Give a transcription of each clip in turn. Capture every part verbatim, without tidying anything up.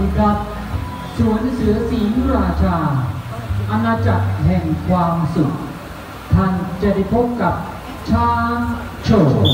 ดีครับสวนเสือศรีราชาอาณาจักรแห่งความสุขท่านจะได้พบกับช้างโชว์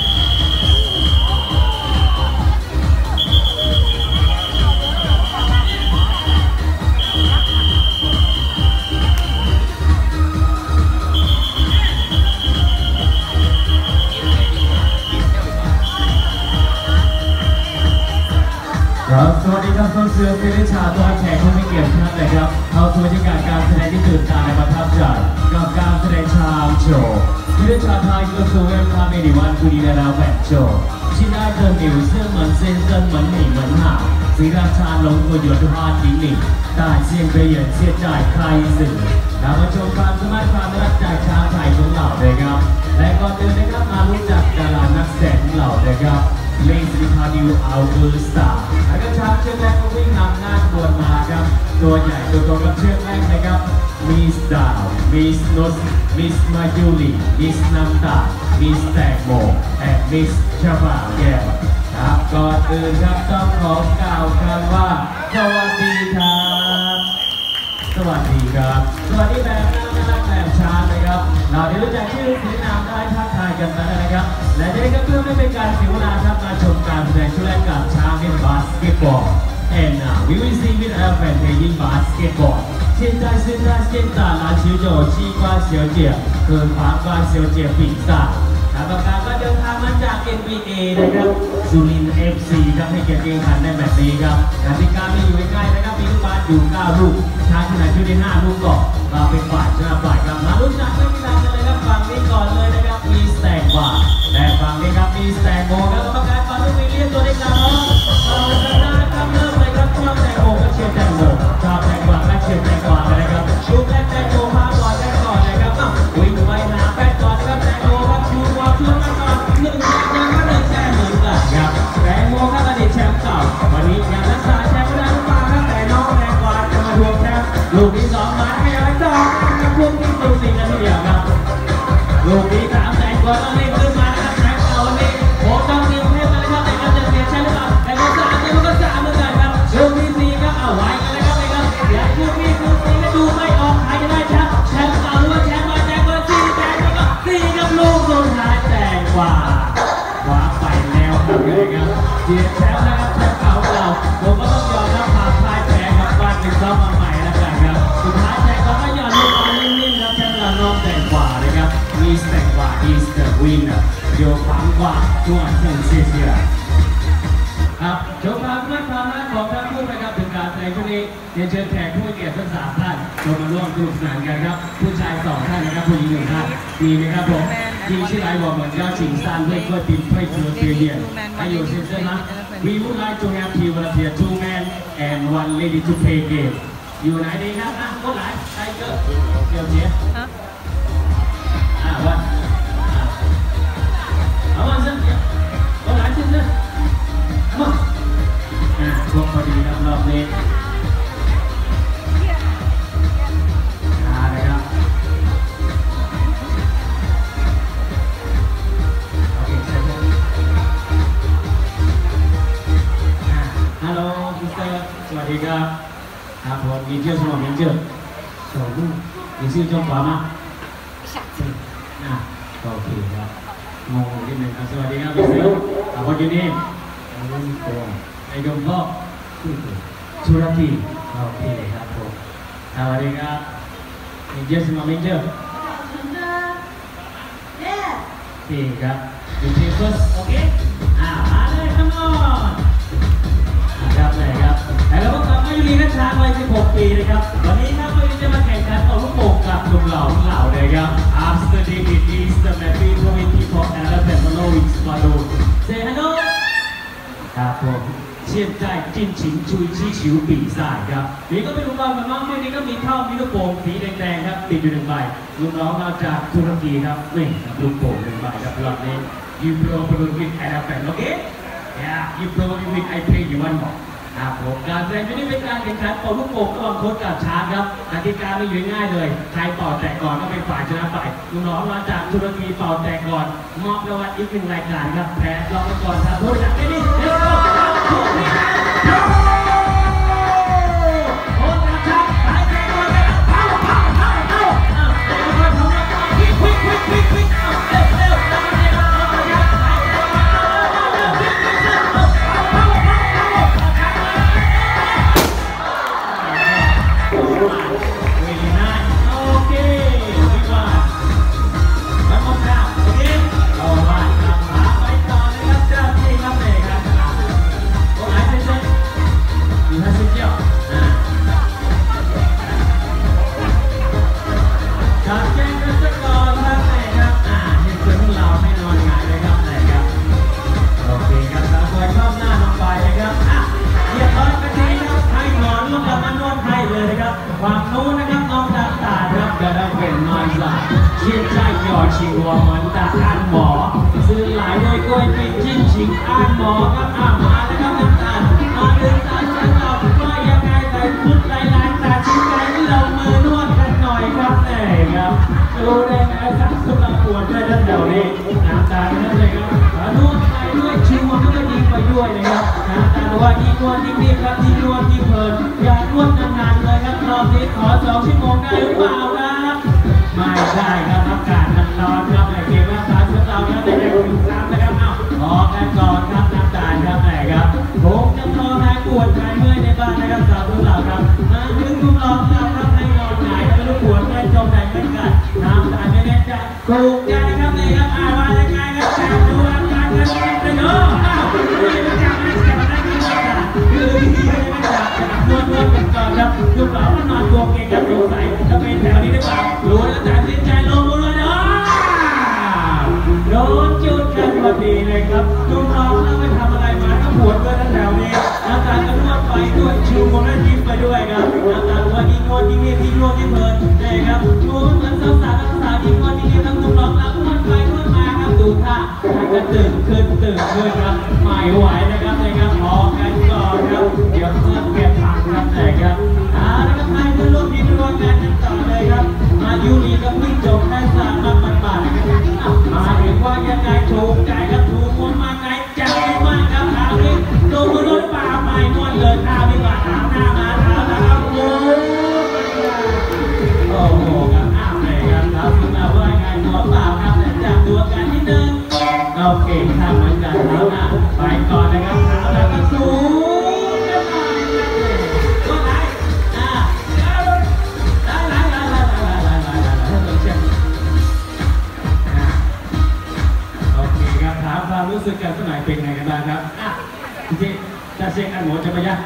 ครับสวัสดีครับต้นเสือเซเลชาตัวแขกผู้มีเกียรติท่านเลยครับเข้าสู่บรรยากาศการแสดงที่ตื่นตาและประทับใจกับการแสดงช้างโชว์เซเลชาไทยก็สู่เวลาเมดิวันคุณีนาราแฟนโชว์ชิ้นได้เดินหิวเสื้อเหมือนเส้นเส้นเหมือนหมี่เหมือนห่าศรีราชาลงตัวหยดพาดดิ้งหนิได้เสียงเบียดเสียใจใครสื่อเรามาชมความสามารถความรักจากช้างไทยของเราเลยครับและก่อนเดินนะครับมารู้จักดารานักแสดงของเราเลยครับเลนส์ดิพาดิวอัลเบอร์สตาร์แล้วก็ช้างเชือกแรกก็วิ่งนำหน้าขบวนมาครับตัวใหญ่ตัวโตกับเชือกแรกนะครับมิสดาวมิสโนสมิสมาจูลีมิสน้ำตามิสแตงโมและมิสชาบาแก้วครับก่อนอื่นครับต้องขอกล่าวกันว่าสวัสดีครับสวัสดีครับสวัสดีแบบน่ารักแบบช้างนะครับเราได้รู้จักชื่อศิลปินนามได้ทักทายกันไปแล้วนะครับและจะได้ก็เพื่อไม่เป็นการเสียเวลาครับมาชมการแสดงชุดแรกกับช้างเล่นบาสเกตบอล and now we will see with our friend playing basketball 现在是在现场篮球手机关小姐和旁关小姐比赛กรรมการก็เดินทางมาจาก เอ็น บี เอ นะครับสุรินทร์ เอฟ ซี ครับให้เกียรติการแข่งขันในแบบนี้ครับกติกาไม่อยู่ใกล้ๆนะครับมีลูกบาสอยู่เก้าลูกชายชนะชุดที่ห้าลูกก่อนเราเป็นฝ่ายชนะฝ่ายครับมาลุ้นจับเรื่องที่ทำกันเลยครับฝั่งนี้ก่อนเลยนะครับมีสแตงบาร์แต่ฝั่งนี้ครับมีสแตงโมครับกรรมการฟังลูกวิ่งเลี้ยงตัวเล็กน้อยเราจะได้ครับเริ่มเลยครับชอบแตงโมก็เชียร์แตงโมชอบแตงกวาก็เชียร์แตงกวาเลยนะครับลูกแรกแตงโมพาก่อนแรกก่อนนะครับวิ่งไปหาแปดก่อนนะครับแตงโมครับชูบอลชูมาก่อนหนึ่งแต้มยังก็หนึ่งแต้มเหมือนกันครับแตงโมครับอดีตแชมป์เก่าวันนี้ยังรักษาแชมป์ไม่ได้หรือเปล่าครับแต่น้องแตงกวาจะมาทวงแชมป์ลูกที่สองมาให้เอาต่อกับพวกที่สูสีกันทีเดียวครับลูกที่สามแตงกวาต้องเล่นขึ้นมานะครับแชมป์เก่าวันนี้โอ้ต้องเตรียมเทปกันเลยครับแต่ก็จะเสียแชมป์หรือเปล่าแต่ก็สามเนี่ยมันก็สามเหมือนกันครับลูกที่สี่ครับเอาไว้กันเลยครับเลยครับอย่าลูกที่สูสีก็ดูไม่ออกใครจะได้แชมป์แชมป์เก่าหรือว่าแชมป์มาแตงกวาสี่แตงแล้วก็สี่กับลูกสุดท้ายแตงกวาขวาไปแล้วครับเลยครับเสียแชมป์นะครับแชมป์เก่าเราผมก็ต้องยอมรับผ่านพ่ายแพ้ครับบ้านเป็นซ้อมมาใหม่แล้วกันครับสุดท้ายแตงกวาก็ยอมลูกบอลนิ่มๆครับแชมป์เราน้องแตงกวาเลยครับมีแตงกวา is the winner โยฟังกว่าตัวหนึ่งเสียครับโชว์ความรักความรักของทั้งคู่นะครับถึงการแสดงช่วงนี้เรียนเชิญแขกผู้มีเกียรติทั้งสามท่านลงมาร่วมสนุกสนานกันครับผู้ชายสองท่านนะครับผู้หญิงหนึ่งท่านดีไหมครับผมทีชื่อไรบอกเหมือน邀请三位贵宾退出表演还有先生吗 We would like to have you volunteer two men and one lady to play game อยู่ไหนดีครับอ่ะคนไหนใครเกิดเดี๋ยวเชียร์อ่ะวันเอาวันซึ่งคนไหนซึ่งซึ่งมาอ่ะพวกพอดีครับรอบนี้อ่านะครับโอเคใช่ไหมอ่าฮัลโหลมิสเตอร์สวัสดีครับครับผมมีชื่อ什么名字小鹿你是中华吗อ่าโอเคครับงงนิดนึงครับสวัสดีครับมิสเตอร์อ่า What your nameไอ้ดมก็ชุรกีโอเคครับผมสวัสดีครับมีเจสมาเมนเจอร์ดีครับยูทีเฟิร์สโอเคอ่ามาเลยครับน้องครับเลยครับแต่เราก็กลับมาอยู่ดีกันช้างวัยสิบหกปีนะครับวันนี้ครับเราจะมาแข่งขันเอาลูกโป่งกับหนุ่มเหล่าเหล่าเลยครับ After David is the happy twenty for Elephant Malovic Balloon Say hello ครับผม现在进行追气球比赛ครับนี่ก็เป็นลูกบอลของน้องเมื่อนี้ก็มีเข้ามีลูกโป่งสีแดงๆครับติดอยู่หนึ่งใบลูกน้องมาจากตุรกีครับนี่ลูกโป่งหนึ่งใบครับรอบนี้ You blow balloon with elephant okay yeah you blow it with I play you one more ครับผมการแสดงนี้เป็นการแข่งขันเป่าลูกโป่งระหว่างโค้ชกับช้างครับกติกาไม่อยู่ง่ายเลยใครเป่าแตกก่อนก็เป็นฝ่ายชนะไปลูกน้องมาจากตุรกีเป่าแตกก่อนมอบรางวัลอีกหนึ่งรายการครับแพ้รอบก่อนครับผู้ชนะนี่นี่ฝั่งนู้นนะครับน้องดาตาครับจะได้เป็นนอนหลับเชี่ยใจหยอดชิงหัวเหมือนตาอ่านหมอซื้อหลายด้วยกล้วยปิ้งชิ้นชิงอ่านหมอครับอ่ามาแล้วครับน้ำตาลมาเดินตาฉันเราว่ายังไงแต่พุทธลายลายตาชิ้นใจที่เรามือนวดกันหน่อยครับแน่ครับดูได้ไงครับสุดละปวดด้วยท่านเดี๋ยวนี้น้ำตานั่นเลยครับนวดไปด้วยชิวก็ยิงไปด้วยนะครับน้ำตาว่ายิ่งนวดยิ่งดีครับยิ่งนวดยิ่งเพลินอย่านวดนานๆเลยครับรอบนี้ขอสองชั่วโมงได้หรือเปล่าครับไม่ได้ครับอากาศมันร้อนครับไอ้เกมว่าสารสุดเราครับได้ได้ถึงสามนะครับเอ้าพอกันก่อนครับน้ำตาครับไหนครับผมจะรอหายปวดหายเมื่อยในบ้านนะครับสาวสุดเราครับมาถึงทุกรอบเราครับให้นอนหงายแล้วลูกปวดไม่จมไหนไม่กัดน้ำตาไม่แน่ใจถูกใจครับนี่ครับอ่าว่ายังไงครับแต่ดูอาการกันเป็นเนาะอ้าวไม่ได้จับไม่ได้จับไม่ได้จับคือที่ไม่ได้จับนวดนวดกันก่อนครับลูกเราก็นอนตัวเก่งกับสงสัยจะเป็นแถวนี้ได้เปล่ารู้แล้วแต่สิ้นใจลงมือเลยเนาะโดนจุดกันพอดีเลยครับลูกเราถ้าไม่ทำอะไรมาก็ปวดกันแถวนี้น้ำตาก็นวดไปด้วยชิวผมและยิ้มไปด้วยครับน้ำตาว่ายิ่งนวดยิ่งเนี่ยยิ่งนวดยิ่งเพลินนี่ครับนวดเหมือนสาวสาวสาวยิ่งนวดยิ่งเนี่ยทั้งลูกเราแล้วนวดไปนวดมาครับดูท่าท่านก็ตื่นขึ้นตื่นขึ้นครับไม่ไหวนะครับนี่ครับพอกันก่อนครับเดี๋ยวเพื่อนเก็บผักครับนี่ครับอ่าแล้วก็ไปเพื่อนร่วมทีมร่วมงานกันต่อเลยครับมายูรีก็เพิ่งจบได้สามมาปันป่านะครับมาเห็นว่ายังไงถูกใจครับถูกคนมาไงใจมากครับคราวนี้ดูมือรถป่าไม่นวดเลยข้าวดีกว่าถามหน้ามาถามนะครับโอ้โอ้โหครับอ้าวเลยครับถามคุณมาว่าไงตัวเปล่าครับแต่จับตัวกันนิดนึงโอเคทำเหมือนกันแล้วนะไปก่อนนะครับถามแล้วก็สูงกันหน่อยว่าไงอ่าได้ได้ได้ได้ได้ได้ได้ได้ได้เช็คโอเคครับถามความรู้สึกกันสักหน่อยเป็นไงกันบ้างครับอ่ะจริงๆจะเช็คอันหมดจะไปยัง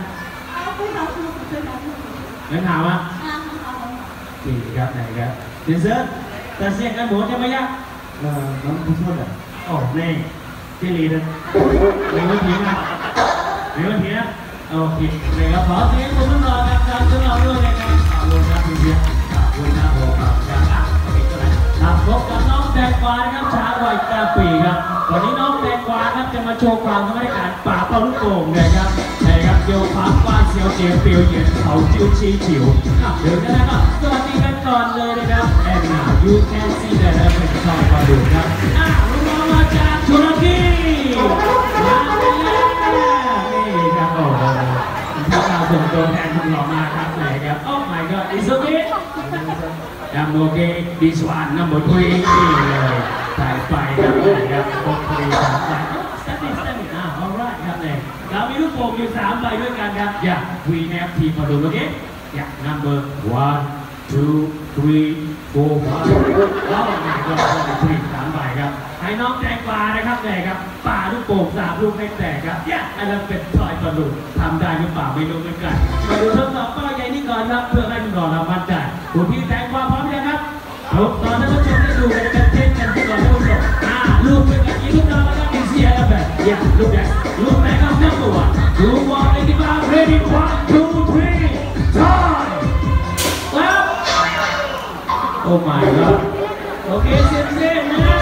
งั้นถามว่าดีครับไหนครับเดี๋ยวเซิร์ฟจะเช็คอันหมดจะไปยังเออน้องผู้ช่วยอ่ะโอ้เน่ที่ลีนะเรื่องผีนะเรื่องผีนะโอเคเลยครับขอเสียงคุณผู้ชมครับทางช่วยเราด้วยนะครับขอบคุณครับพี่เบียร์ขอบคุณครับผมขอบคุณครับโอเคก็ได้ครับพบกับน้องแตงกวานะครับช้างวัยเก้าปีครับวันนี้น้องแตงกวาครับจะมาโชว์ความสามารถในการป่าเป่าลูกโป่งนะครับนะครับโยกพักบ้านเสียวเจียวเปียวเหยียดเขาจิ้วชี้ฉิวเดี๋ยวกันนะครับสวัสดีกันก่อนเลยนะครับ and now you can see that เป็นชอบมาดูครับอ่ะลูกน้องมาจากตุรกีมาแล้วนี่ครับโอ้โหที่เราส่งตัวแทนคุณหล่อมาครับไหนครับ oh my god it's okay I'm okay this one number three นี่เลยถ่ายไปครับไหนครับหกปีสามใบ standing standing อ่ะ alright ครับเนี่ยเรามีลูกโป่งอยู่สามใบด้วยกันครับ yeah we have team มาดูเมื่อกี้ yeah number one two three four five ว้าวไหนก็ได้ทีสามใบครับให้น้องแตงกวานะครับแตกครับป่าลูกโป่งสามลูกให้แตกครับเนี่ยอันนั้นเป็นพลอยประดุษทำได้หรือเปล่าไม่รู้เหมือนกันมาดูทดสอบป้ายใหญ่นี้ก่อนครับเพื่อให้คุณรอเรามั่นใจคุณพี่แตงกวาพร้อมยังครับทุกตอนท่านผู้ชมได้ดูกันกันเช่นกันก่อนท่านผู้ชมอ่าลูกเป็นแบบนี้ลูกเราแล้วก็มีเสียแล้วแบบเนี่ยลูกแดงลูกแดงครับนับตัวดูบอลเลยดีกว่า ready one two three time แล้ว oh my god โอเคเสียงเสียงนะ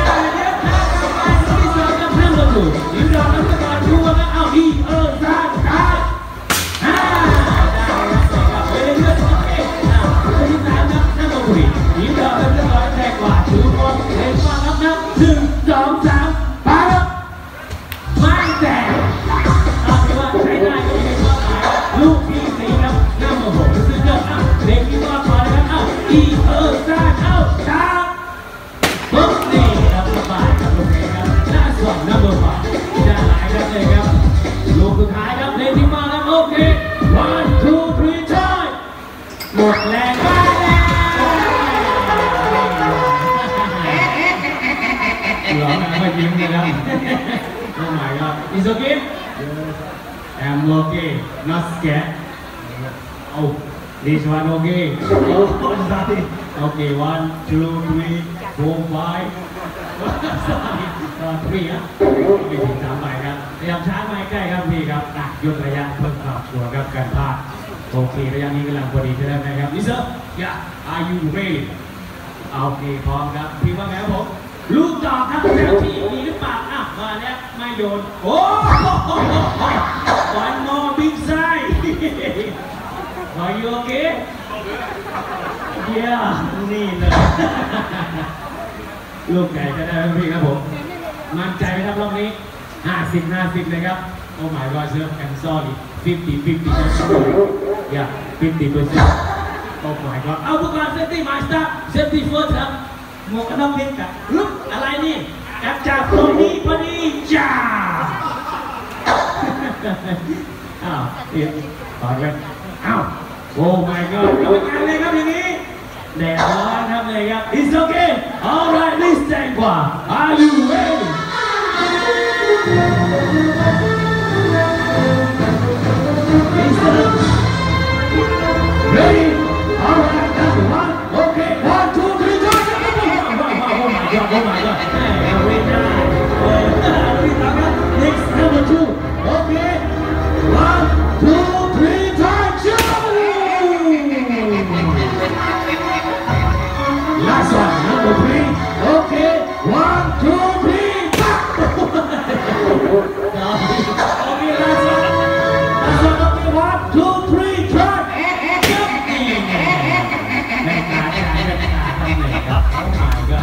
ดูยิ้มรอแล้วก็มาดูว่าเอาดีเออซ่าซ่าอ่าได้ครับได้ครับเรื่อยๆโอเคอ่าคนที่สามครับนั่งลงคุยยิ้มรอแล้วก็มาแทกกว่าถือว่าเล่นมาครับนับหนึ่งสองสามไปครับไม่แตกเอาถือว่าใช้ได้ก็ไม่ชอบหมายลูกที่สี่ครับนั่งมาผมซื้อเกินอ่ะเด็กที่ว่าพอแล้วครับเอาดีเออซ่าเอาซ่าปุ๊บนี่ครับสบายครับโอเคครับสองนับเบอร์ฝ่ายจะหลายครับเลยครับลูกสุดท้ายครับเล่นที่มาครับโอเค one two three ใช่หมดแรงไปแล้วหลอกนะมายิ้มเลยครับโอ้ my god is okay I'm okay not scared oh this one okay okay one two three four fiveพี่ครับมีถึงสามใบครับพยายามช้าไม่ใกล้ครับพี่ครับหยุดระยะเพิ่มความชัวร์ครับการพลาดโอเคระยะนี้กำลังพอดีใช่ไหมครับลิซ่า yeah are you ready โอเคพร้อมครับพี่ว่าไงครับผมลูกต่อครับแล้วที่มีหรือเปล่าอ่ะมาแล้วไม่โยนโอ้วันมอบิ๊กไซส์ Are you okay yeah นี่เลยลูกใหญ่จะได้ไหมพี่ครับผมมั่นใจไหมครับรอบนี้ห้าสิบ ห้าสิบเลยครับ Oh my God sir I'm sorry fifty fifty yeah fifty percent Oh my God เอาอุปกรณ์เซฟตี้มาสเตอร์เซฟตี้เฟิร์สครับหมวกกันน็อกเพชรกับลุกอะไรนี่จับจากตรงนี้พอดีจ้าอ้าวเดี๋ยวต่อเลยอ้าวโอ้ my God กรรมการเลยครับอย่างนี้แดดร้อนครับเลยครับ It's okay alright let's stand กว่า Are you ready Ready alright that's one okay one two three go Oh my God oh my God hey very nice next number two okay one two three time Last one, number three. Okay, one, two, three, back. Okay, last one. Last one, okay, one, two, three, turn. Jump. ไม่กล้าไม่กล้าไม่กล้าทำเลยครับ Oh my God.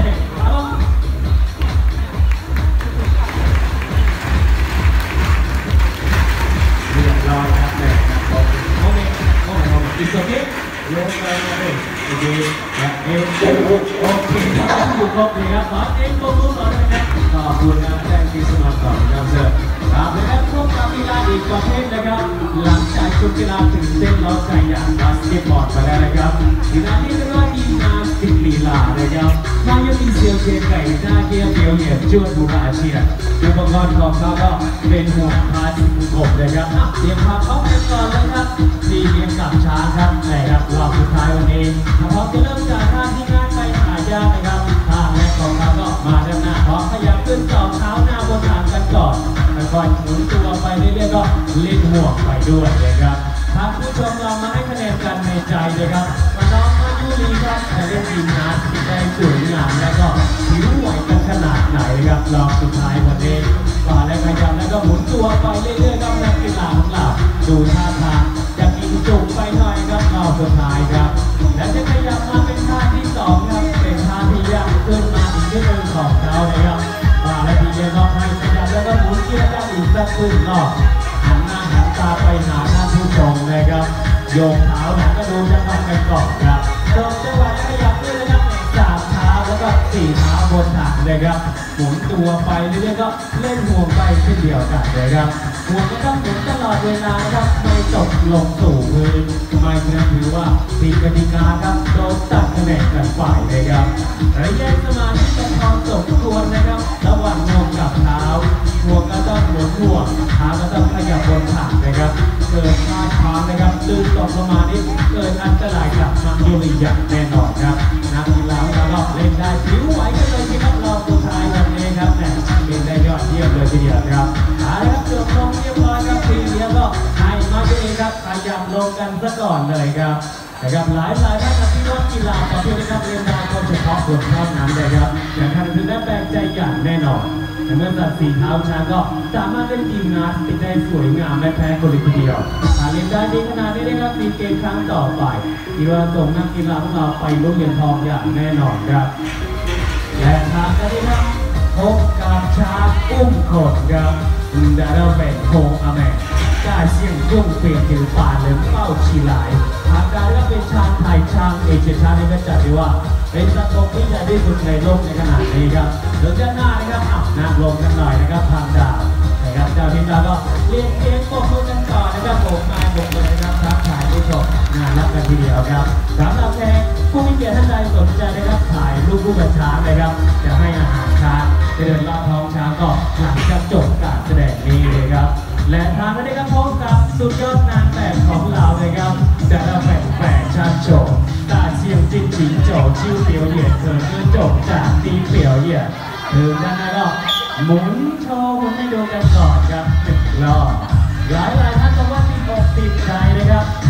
เรียบร้อยครับเลยครับโอเคโอเคโอเค It's okay. ลงไปเลยโอเคครับเอ็มโอเคครับอยู่ครบเลยครับขอเอ็มโปรโมทต่อเลยนะขอบคุณนะแจ้งที่สมัครก่อนครับเสร็จครับแล้วพบกับกีฬาอีกประเภทนะครับหลังจากชุดกีฬาถึงเส้นล้อไก่อย่างบาสเกตบอลไปแล้วนะครับกีฬาที่เรียกว่ายิมนาสติกลีลานะครับนายกอินเซียวเชียนไก่หน้าเกียวเกียวเหยียบจวดบูราเชียนอุปกรณ์ของเขาก็เป็นห่วงพาสิบกบนะครับเตรียมความพร้อมกันก่อนเลยครับสี่เกมกับช้างครับนะครับรอบสุดท้ายวันนี้พร้อมจะเริ่มจากท่าที่ง่ายไปหายากนะครับท่าแรกของเขาก็มาด้านหน้าพร้อมขยับขึ้นสองเท้าหน้าบนฐานกันก่อนค่อยๆหมุนตัวไปเรื่อยๆก็เล่นห่วงไปด้วยนะครับท่านผู้ชมเรามาให้คะแนนกันในใจเลยครับมาน้องมายุรีครับจะเล่นยิมนาสติกได้สวยงามแล้วก็ผิวไหวกันขนาดไหนครับรอบสุดท้ายวันนี้ฝ่าและขยับแล้วก็หมุนตัวไปเรื่อยๆครับนักกีฬาของเราดูท่าทางจะกินจุกไปหน่อยครับรอบสุดท้ายครับและจะขยับมาเป็นท่าที่สองครับเป็นท่าที่ยากขึ้นมาอีกนิดนึงของเขาเลยครับฝ่าและทีเดียวก็ให้ขยับแล้วก็หมุนเกียร์ได้อีกสักครึ่งรอบหันหน้าหันตาไปหาท่านผู้ชมเลยครับโยกเท้าแล้วก็ดูจังหวะกันก่อนครับโยกจังหวะขยับด้วยนะครับสามเท้าแล้วก็สี่เท้าบนฐานเลยครับหมุนตัวไปเรื่อยๆก็เล่นห่วงไปเช่นเดียวกันเลยครับห่วงก็ต้องหมุนตลอดเวลาครับไม่ตกลงสู่พื้นไม่ฉะนั้นถือว่าผิดกติกาครับโดนตัดคะแนนกันฝ่ายเลยครับระยะสมาธิเป็นความสมควรนะครับระหว่างห่วงกับเท้าห่วงก็ต้องหมุนห่วงเท้าก็ต้องขยับบนฐานนะครับเกิดพลาดพลั้งนะครับลื่นตกลงมานี่เกิดอันตรายกับนักโยนอย่างแน่นอนครับนักกีฬาเราก็เล่นได้ผิวไหวกันเลยที่ครับเราสุดท้ายวันนี้ครับเนี่ยเป็นได้ยอดเยี่ยมเลยทีเดียวครับเอาละครับจบลงเรียบร้อยครับทีเดียวก็ให้มาดูครับขยับลงกันซะก่อนเลยครับนะครับหลายหลายท่านที่ว่ากีฬาประเภทนี้ครับเรียนได้ก็เฉพาะบทเท่านั้นเลยครับอย่างท่านคือได้แปลกใจอย่างแน่นอนแต่เมื่อตัดสีเท้าช้างก็สามารถเล่นยิมนาสติกได้สวยงามไม่แพ้คนเลยทีเดียวหากเล่นได้ดีขนาดนี้นะครับมีเกมครั้งต่อไปที่ว่าส่งนักกีฬาของเราไปลุ้นเหรียญทองอย่างแน่นอนครับและทางกันนี้ครับพบกับช้างอุ้มขดครับดาราแบงโฮงอเมริกาเสี่ยงยุ่งเปลี่ยนถือป่าเหลืองเป้าชีหลายทางการก็เป็นช้างไทยช้างเอเชียช้างนี้ก็จัดได้ว่าเป็นสัตว์ที่ใหญ่ที่สุดในโลกในขณะนี้ครับเดี๋ยวด้านหน้านะครับอ่ะนั่งลงกันหน่อยนะครับทางดาวนะครับเจ้าทีมดาวก็เรียนเกมปกมือกันก่อนนะครับผมนายผมเลยนะครับทักทายผู้ชมงานรับกันทีเดียวครับสำหรับแขกผู้มีเกียรติท่านใดสนใจนะครับถ่ายรูปคู่กับช้างนะครับจะให้อาหารช้างเดินรอบท้องช้างก็หลังจากจบการแสดงนี้เลยครับและทางนี้ก็พบกับสุดยอดนางแบบของเราเลยครับดาราแฝงแฝงชัดโฉม大象进行走秋表演可是จบจากตีเปี่ยวเหยียดถึงด้านหน้าก็หมุนโชว์หมุนให้ดูกันก่อนครับหนึ่งรอบหลายหลายท่านบอกว่าติดอกติดใจนะครับ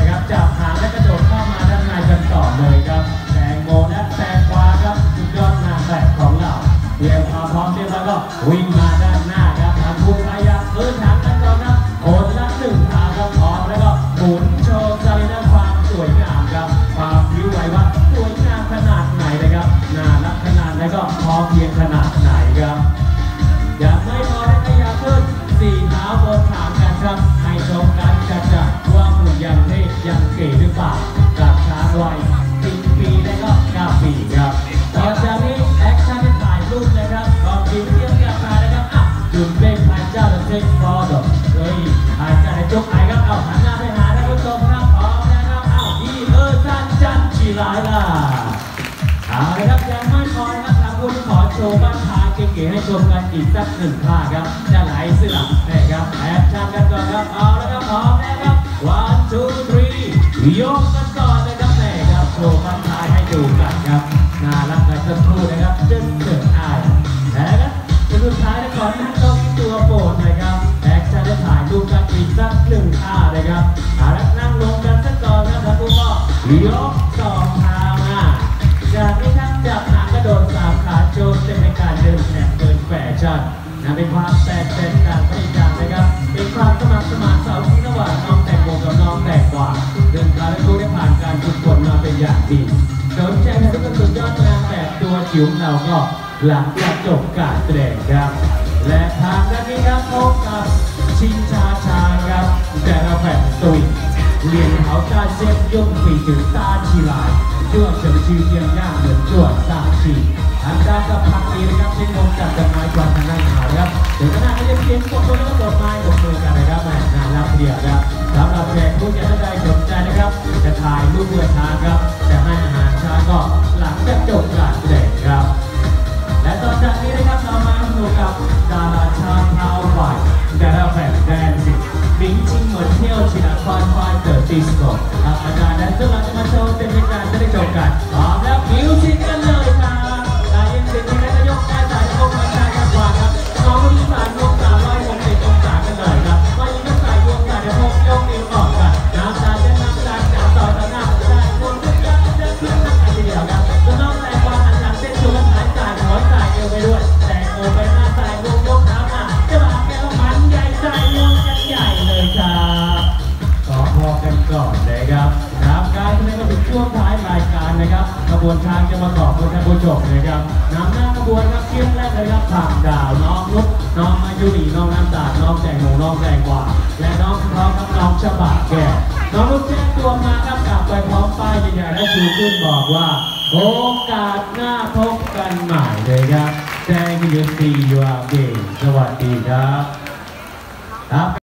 นะครับจับหางและกระโดดเข้ามาด้านในกันต่อเลยครับแตงโมและแตงกวาครับสุดยอดนางแบบของเราเตรียมความพร้อมเรียบร้อยก็วิ่งมาด้านหน้าครับทำผู้พยายามเดินทางกันก่อนครับคนละหนึ่งทางครับพร้อมแล้วก็หมุนโชว์ใจและความสวยงามครับความผิวไหวว่าสวยงามขนาดไหนนะครับน่ารักขนาดไหนก็พอเพียงขนาดไหนครับอย่าไม่พอได้ขยับขึ้นสี่เท้าบนฐานกันครับให้ชมกันจัดจัดว่าหุ่นยังเท่ยังเก๋หรือเปล่ากับช้างวัยสิบปีและก็เก้าปีครับต่อจากนี้แอคชั่นที่ถ่ายรูปนะครับก่อนกินเที่ยวกับใครนะครับอ่ะจุดเล่นพายเจ้าจะเทคฟอร์ดเฮ้ยอาจจะให้จกไอ้ครับเอาหันหน้าไปหาท่านผู้ชมครับพร้อมนะครับเอาอีเออจันจันชีลายล่ะเอาเลยครับยังไม่พอนะครับทางผู้ที่ขอโชว์บ้านท้ายเก๋ๆให้ชมกันอีกสักหนึ่งท่าครับจะไหลเสื้อนะครับแอคชั่นกันก่อนครับเอาแล้วครับพร้อมนะครับ one two three ยกกันก่อนเลยครับแม่ครับโชว์บ้านท้ายให้ดูกันครับน่ารักกันสักครู่นะครับจนเกิดอายแต่ครับสุดท้ายนะก่อนนั่งต้องตัวโปรดนะครับแอคชั่นได้ถ่ายรูปกันอีกสักหนึ่งท่านะครับเอาละนั่งลงกันสักก่อนนะครับทุกท่านยกสองเท้ามาจากนี้ครับจับหางกระโดดสามขาโจมเป็นในการเดินแหนกเดินแฟชั่นนะเป็นความแปลกเป็นการพยายามนะครับเป็นความสมัครสมานสาวที่ระหว่างน้องแตงโมกับน้องแตงกวาเดินทางและรู้ได้ผ่านการฝึกฝนมาเป็นอย่างดีสนใจทุกคนสุดยอดนางแบบตัวจิ๋วเราก็หลังจากจบการแสดงครับและทางด้านนี้ครับพบกับชิงชาชาครับแต่เราแบบตุยเรียนเขาใจเซ็ตยกปีถึงตาชีลายชั่วเฉิงชื่อเพียงย่างเหมือนชั่วสามชีทางด้านกับพักนี้นะครับเป็นวงจัดดอกไม้กวาดทางด้านขาวนะครับถึงขนาดที่จะเขียนปกตัวแล้วก็ดอกไม้ดอกมือกันนะครับแม่งานรับเดียวครับสำหรับแขกผู้จะได้สนใจนะครับจะถ่ายรูปเพื่อช้างครับจะให้อาหารช้างก็หลังจากจบการแสดงครับและต่อจากนี้นะครับเรามาดูกับดาราช้างเท้าไฟดาราแบบแดนซิ่งบิงชิงเหมือนเที่ยวชินาคอนไฟเตอร์ดิสโก้ครับอาจารย์แดนเซอร์เราจะมาโชว์เป็นการจะได้จบกันพร้อมแล้วมิวสิกกันเลยครับได้ยินเสียงนี้แล้วก็ยกแขนซ้ายยกแขนซ้ายกันกว่าครับน้องลูกสาวลูกสาวร้อยหกสิบองศากันเลยครับมายิงลูกสาวยวงสายเดี๋ยวพกยกนิ้วออกกันน้ำตาจะน้ำตาจับต่อต่อหน้าได้คนทุกอย่างจะขึ้นนักกันทีเดียวครับน้องแตงกวาหันหลังเส้นชวนหายสายหัวสายเอวไปด้วยแตงโมไปหน้าสายยกยกเท้ามาจะมาแก้วมันใหญ่ใจยกกันใหญ่เลยครับขอพอกันก่อนเลยครับครับการแสดงก็ถึงช่วงท้ายรายการนะครับขบวนช้างจะมาต่อคนท่านผู้ชมนะครับนำหน้าขบวนครับเที่ยงแรกเลยครับผักดาวน้องนุ๊กน้องมายุรีน้องน้ำตาลน้องแตงโมน้องแตงกวาและน้องพร้อมครับน้องฉบาแก้วน้องนุ๊กแจ้งตัวมาครับกลับไปพร้อมป้ายใหญ่ๆและชูขึ้นบอกว่าโอกาสหน้าพบกันใหม่เลยครับ Thank you see you again สวัสดีครับครับ